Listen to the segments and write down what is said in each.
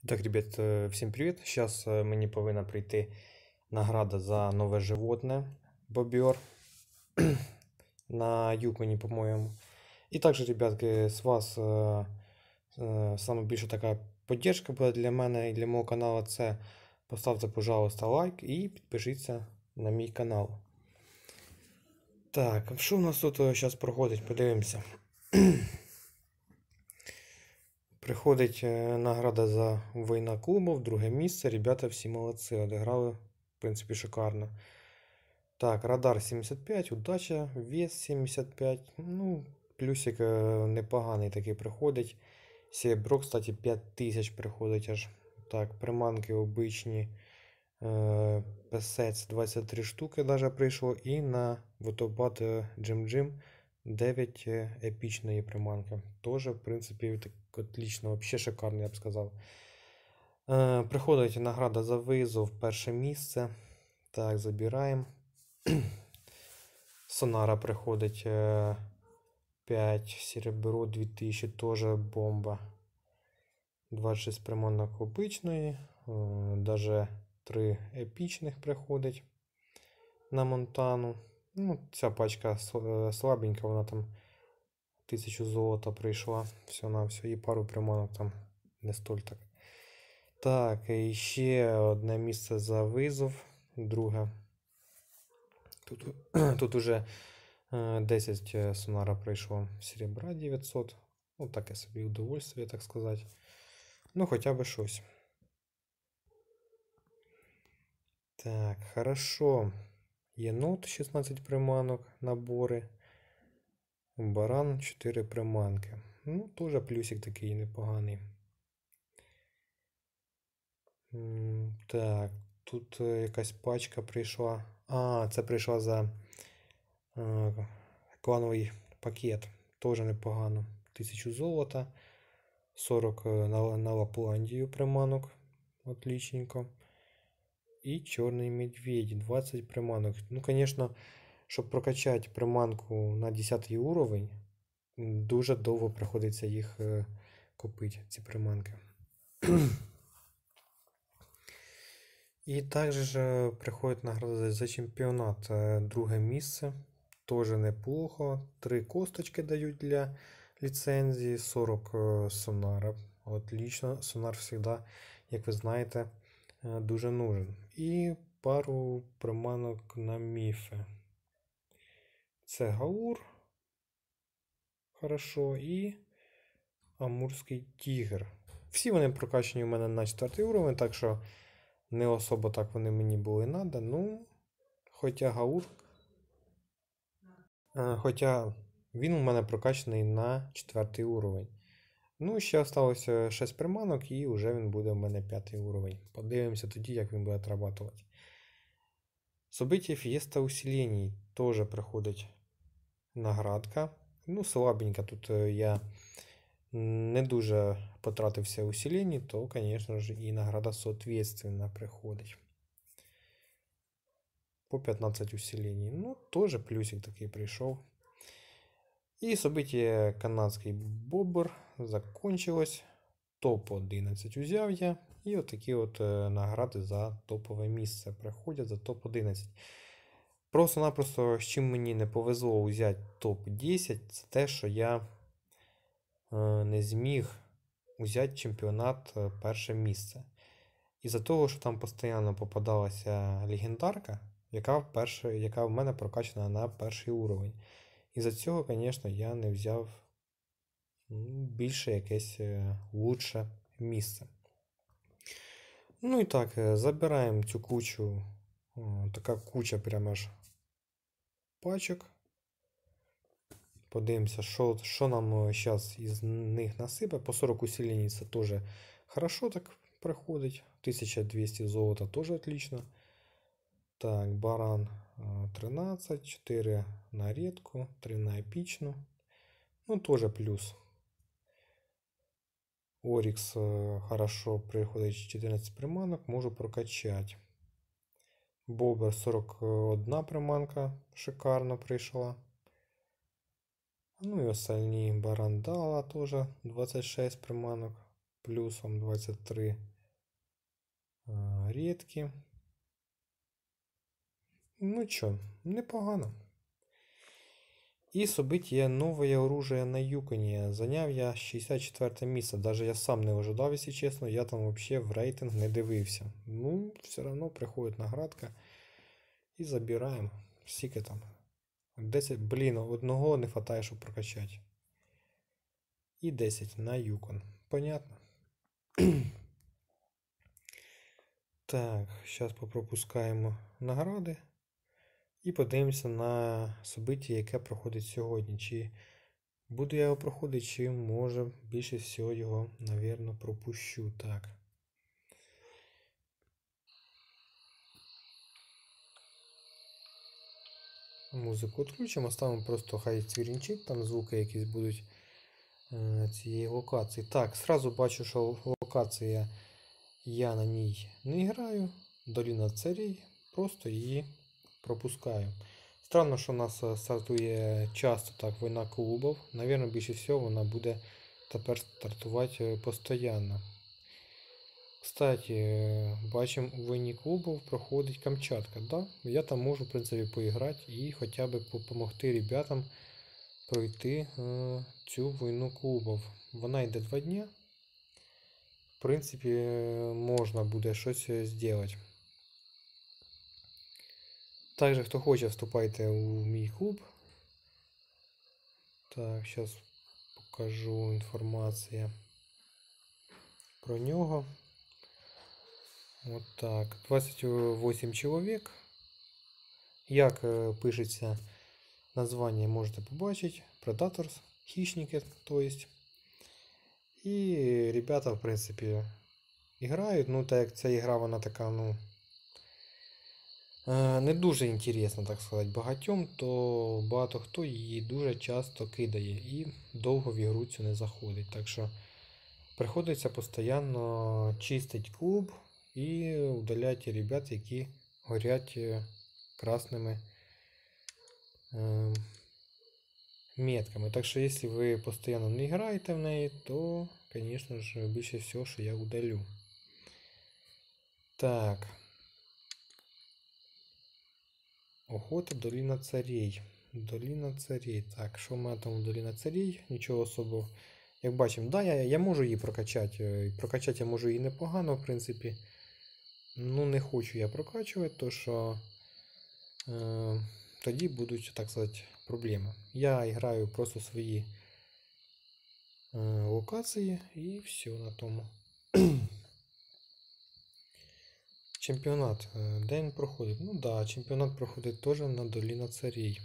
Так, ребят, всім привіт. Зараз мені повинна прийти награда за нове животне бобер на Юконі, по-моєму. І також, ребятки, з вас саме більше така поддержка буде для мене і для мого каналу. Це поставте, пожалуйста, лайк і підпишіться на мій канал. Так, що у нас тут зараз проходить? Подивимося. Приходить награда за війна клубов, друге місце. Ребята всі молодці, одіграли, в принципі, шикарно. Так, радар 75, удача, вес 75. Ну, плюсик непоганий такий приходить. Серебро, кстати, 5000 приходить аж. Так, приманки обичні. Песець 23 штуки даже прийшло. І на водопад Джим-Джим 9 епічної приманки. Тоже, в принципі, так отлично, вообще шикарно, я б сказав. Приходить награда за визов, перше місце. Так, забираємо. Сонара приходить 5, серебро 2000, тоже бомба. 26 приманок обичної, даже 3 епічних приходить на Монтану. Ну, ця пачка слабенька, вона там 1000 золота прийшла. Все на все. І пару приманок там не столь так. Так, і ще одне місце за визов. Друге. Тут уже 10 сонара прийшло. Серебра 900. Ну, таке собі удовольствие, так сказати. Ну, хоча б щось. Так, хорошо. Єнот 16 приманок, набори. Баран 4 приманки. Ну, теж плюсик такий непоганий. Так, тут якась пачка прийшла. А, це прийшла за клановий пакет. Теж непогано. 1000 золота. 40 на Лапландію приманок. Отличненько. І чорний медведь. 20 приманок. Ну, звісно, щоб прокачати приманку на 10 уровень, дуже довго приходиться їх купити, ці приманки. І також приходить награда за чемпіонат. Друге місце. Тоже неплохо. 3 косточки дають для ліцензії. 40 сонара. Отлично. Сонар завжди, як ви знаєте, дуже нужен. І пару приманок на міфи. Це Гаур. Хорошо. І Амурський тігр. Всі вони прокачані у мене на 4 уровень, так що не особо так вони мені були надо. Ну, хоча Гаур. Хоча він у мене прокачаний на 4 уровень. Ну, ще залишилося 6 приманок і вже він буде у мене 5 уровень. Подивимося тоді, як він буде отрабатувати. Событие Фієста усилений теж приходить наградка. Ну, слабенько тут я не дуже потратився усилені, то, звісно ж, і награда соответственно приходить. По 15 усилений. Ну, теж плюсик такий прийшов. І событие канадський бобр закончилось. Топ-11 взяв я. І отакі от награди за топове місце приходять за топ-11. Просто-напросто, з чим мені не повезло взяти топ-10, це те, що я не зміг взяти чемпіонат перше місце. Із-за того, що там постійно попадалася легендарка, яка в мене прокачана на перший уровень. Із-за цього, звісно, я не взяв більше якесь лучше місце. Ну і так, забираємо цю кучу, така куча прямо аж пачок. Подивимося, що нам зараз із них насипе. По 40 усилений це теж хорошо так приходить. 1200 золота теж отлично. Так, баран 13, 4 на редку, 3 на епічну. Ну, теж плюс. Орікс хорошо приходить 14 приманок, можу прокачати. Бобер 41 приманка шикарно прийшла. Ну і остальні барандала теж 26 приманок, плюсом 23 Рідкі. Ну що, непогано. І событие новое оружие на Юконі. Заняв я 64 місце. Даже я сам не ожидав, якщо чесно. Я там вообще в рейтинг не дивився. Ну, все одно приходить наградка. І забираємо. Скільки там? 10, блін, одного не вистачає, щоб прокачати. І 10 на Юкон. Понятно? Так, зараз попропускаємо награди. І подивимося на событие, яке проходить сьогодні. Чи буду я його проходити, чи може більше всього його, навірно, пропущу. Так. Музику відключимо, ставимо просто хай цвірінчить, там звуки якісь будуть цієї локації. Так, сразу бачу, що локація я на ній не граю. Доліна царей, просто її пропускаю. Странно, що у нас стартує часто так війна клубів. Навірно, більше всього вона буде тепер стартувати постійно. Кстати, бачимо, у війні клубів проходить Камчатка. Да? Я там можу, в принципі, поіграти і хоча б допомогти ребятам пройти цю війну клубів. Вона йде 2 дні. В принципі, можна буде щось зробити. Також, хто хоче, вступайте у мій клуб. Так, зараз покажу інформацію про нього. Вот так. 28 чоловік. Як пишеться названня, можете побачити. Predators, хищники, то есть. І ребята, в принципі, грають. Ну, так як ця ігра, вона така, ну, не дуже інтересна, так сказати, багатьом, то багато хто її дуже часто кидає і довго в ігру цю не заходить. Так що приходиться постійно чистити клуб і удаляти ребят, які горять красними метками. Так що, якщо ви постійно не граєте в неї, то, звісно ж, більше всього, що я удалю. Так. Охота, доліна царей. Доліна царей. Так, що в мене там у доліна царей? Нічого особого. Як бачимо, да, я можу її прокачати. Прокачати я можу її непогано, в принципі. Ну, не хочу я прокачувати, то що тоді будуть, так сказати, проблеми. Я граю просто свої локації і все на тому. Чемпіонат. Де він проходить? Ну да, чемпіонат проходить теж на доліна царей.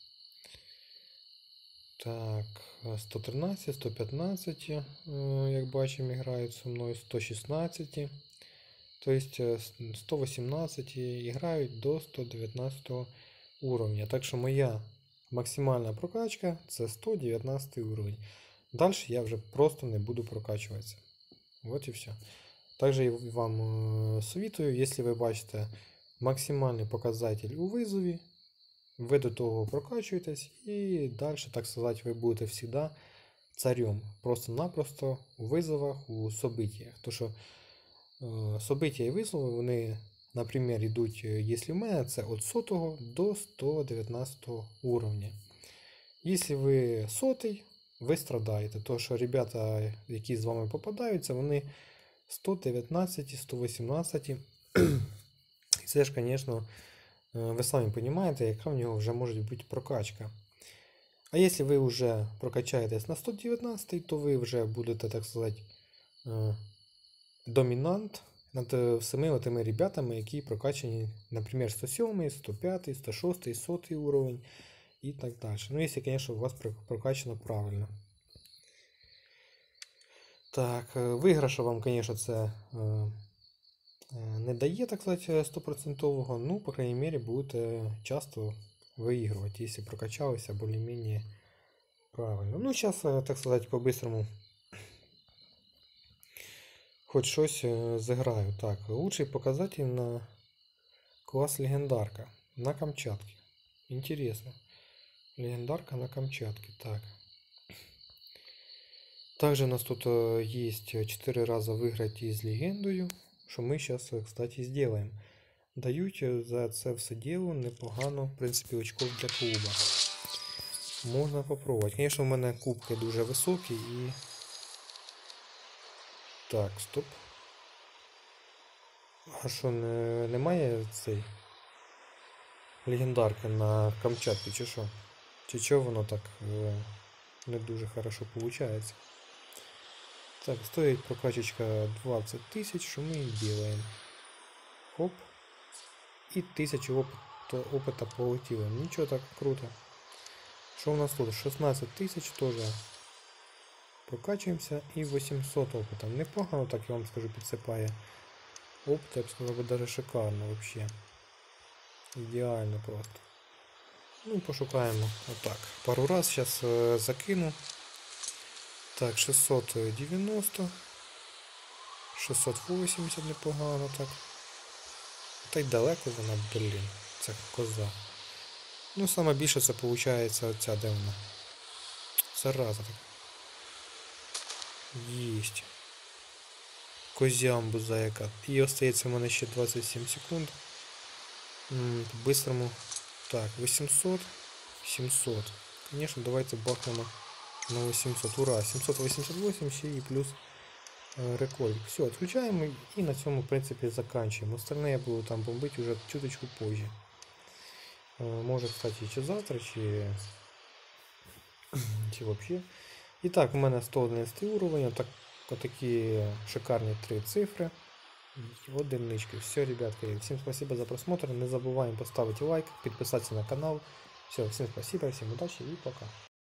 Так, 113, 115, як бачимо, грають зі мною 116. Тобто 118 грають до 119 уровня. Так що моя максимальна прокачка це 119 уровень. Далі я вже просто не буду прокачуватися. Вот і все. Також я вам советую, якщо ви бачите максимальний показатель у визові, ви до того прокачуєтесь і далі, так сказати, ви будете завжди царем. Просто-напросто у визовах, у событиях. То що события і визови, вони, наприклад, йдуть, якщо в мене, це від 100 до 119 уровня. Якщо ви 100, ви страдаєте. То що ребята, які з вами попадаються, вони 119, 118. І це ж, звісно, ви самі розумієте, яка в нього вже може бути прокачка. А якщо ви вже прокачаєтесь на 119, то ви вже будете, так сказати, домінант над всіми тими ребятами, які прокачані, наприклад, 107, 105, 106, 100 уровень і так далі. Ну, якщо, звісно, у вас прокачано правильно. Так, виграша вам, звісно, це не дає, так сказати, 100%, ну, по крайней мере, будете часто выигрывать, если прокачалися более-менее правильно. Ну, сейчас, так сказать, по-быстрому хоть щось зіграю. Так, лучший показатель на класс легендарка на Камчатке. Интересно. Легендарка на Камчатке. Так. Также у нас тут есть 4 раза выиграть из легендою. що ми зараз, кстати, зробимо. Дають за це все діло непогано, в принципі, очков для клуба. Можна попробувати. Звісно, в мене кубки дуже високі і... Так, стоп. А що, немає цей легендарки на Камчатці, чи що? Чи чого воно так не дуже хорошо виходить? Так, стоїть прокачечка 20 тисяч, що ми і робимо. Хоп. І 1000 опыта полетіло. Нічого, так круто. Що у нас тут? 16 тисяч теж. Прокачуємося і 800 опыта. Непогано, так я вам скажу, підсипає. Опыт, я б сказав, даже шикарно вообще. Ідеально просто. Ну, пошукаємо отак. Пару раз зараз закину. Так, 690. 680 непогано так. Та й далеко вона, блін, ця коза. Ну, саме більше це виходить оця, де вона. Зараза так. Єсть. Козямбуза яка. І остається в мене ще 27 секунд. По-бистрому. Так, 800. 700. Звісно, давайте бахнемо на 800. Ура! 788 ще і плюс рекорд. Все, відключаємо і на цьому, в принципі, заканчуємо. Остальне я буду там бомбити вже чуточку позже. Може, кстати, чи завтра, чи взагалі. І так, у мене 111 уровень, отакі шикарні 3 цифри. Одинички. Все, ребятки, всем спасибо за просмотр. Не забываем поставить лайк, подписаться на канал. Все, всем спасибо, всем удачи и пока.